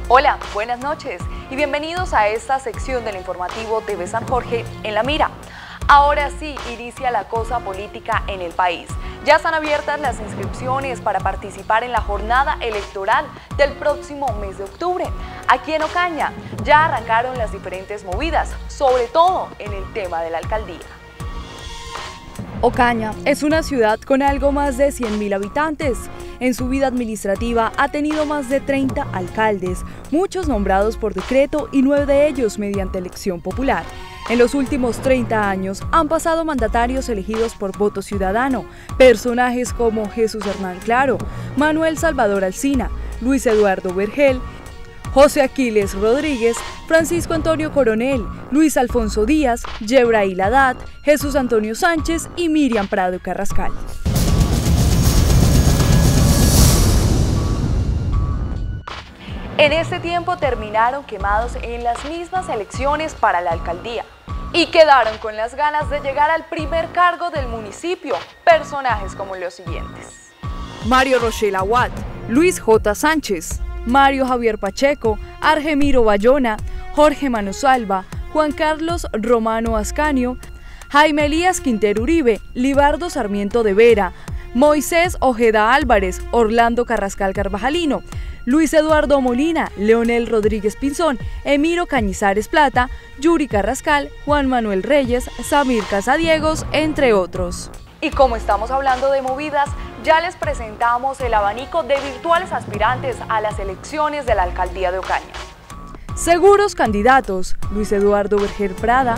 Hola, buenas noches y bienvenidos a esta sección del informativo TV San Jorge en la Mira. Ahora sí inicia la cosa política en el país. Ya están abiertas las inscripciones para participar en la jornada electoral del próximo mes de octubre. Aquí en Ocaña ya arrancaron las diferentes movidas, sobre todo en el tema de la alcaldía. Ocaña es una ciudad con algo más de 100.000 habitantes. En su vida administrativa ha tenido más de 30 alcaldes, muchos nombrados por decreto y 9 de ellos mediante elección popular. En los últimos 30 años han pasado mandatarios elegidos por voto ciudadano, personajes como Jesús Hernán Claro, Manuel Salvador Alsina, Luis Eduardo Vergel, José Aquiles Rodríguez, Francisco Antonio Coronel, Luis Alfonso Díaz, Yebrail Haddad, Jesús Antonio Sánchez y Miriam Prado Carrascal. En este tiempo terminaron quemados en las mismas elecciones para la alcaldía y quedaron con las ganas de llegar al primer cargo del municipio, personajes como los siguientes: Mario Rochelle Aguad, Luis J. Sánchez, Mario Javier Pacheco, Argemiro Bayona, Jorge Manosalva, Juan Carlos Romano Ascanio, Jaime Elías Quintero Uribe, Libardo Sarmiento de Vera, Moisés Ojeda Álvarez, Orlando Carrascal Carvajalino, Luis Eduardo Molina, Leonel Rodríguez Pinzón, Emiro Cañizares Plata, Yuri Carrascal, Juan Manuel Reyes, Samir Casadiegos, entre otros. Y como estamos hablando de movidas, ya les presentamos el abanico de virtuales aspirantes a las elecciones de la alcaldía de Ocaña. Seguros candidatos: Luis Eduardo Vergel Prada,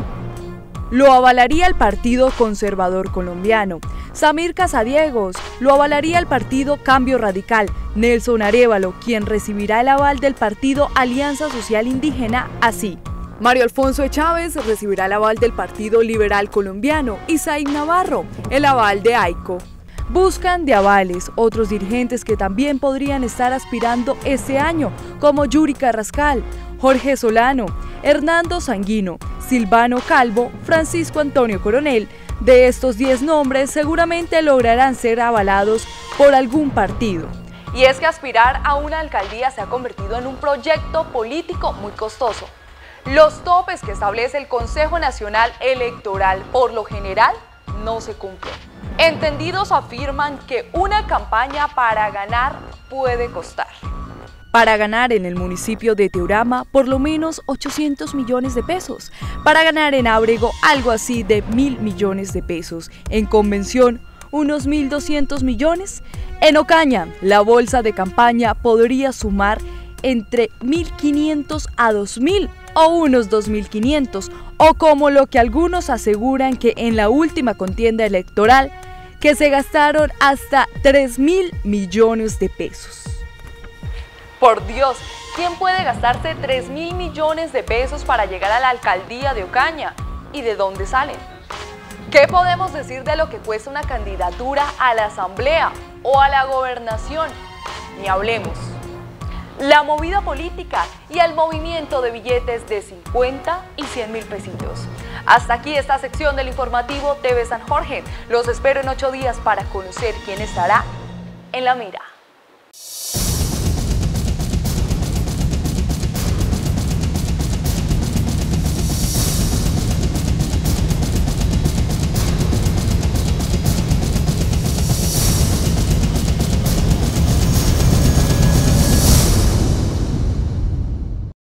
lo avalaría el Partido Conservador Colombiano. Samir Casadiegos, lo avalaría el Partido Cambio Radical. Nelson Arévalo, quien recibirá el aval del Partido Alianza Social Indígena, así. Mario Alfonso Chávez recibirá el aval del Partido Liberal Colombiano y Zaid Navarro el aval de AICO. Buscan de avales otros dirigentes que también podrían estar aspirando este año, como Yuri Carrascal, Jorge Solano, Hernando Sanguino, Silvano Calvo, Francisco Antonio Coronel. De estos 10 nombres seguramente lograrán ser avalados por algún partido. Y es que aspirar a una alcaldía se ha convertido en un proyecto político muy costoso. Los topes que establece el Consejo Nacional Electoral por lo general no se cumplen. Entendidos afirman que una campaña para ganar puede costar. Para ganar en el municipio de Teorama, por lo menos 800 millones de pesos. Para ganar en Ábrego, algo así de 1.000 millones de pesos. En Convención, unos 1.200 millones. En Ocaña, la bolsa de campaña podría sumar entre 1.500 a 2.000 o unos 2.500, o como lo que algunos aseguran que en la última contienda electoral, que se gastaron hasta 3.000 millones de pesos. Por Dios, ¿quién puede gastarse 3.000 millones de pesos para llegar a la alcaldía de Ocaña? ¿Y de dónde salen? ¿Qué podemos decir de lo que cuesta una candidatura a la asamblea o a la gobernación? Ni hablemos. La movida política y el movimiento de billetes de 50 y 100.000 pesitos. Hasta aquí esta sección del informativo TV San Jorge. Los espero en 8 días para conocer quién estará en la mira.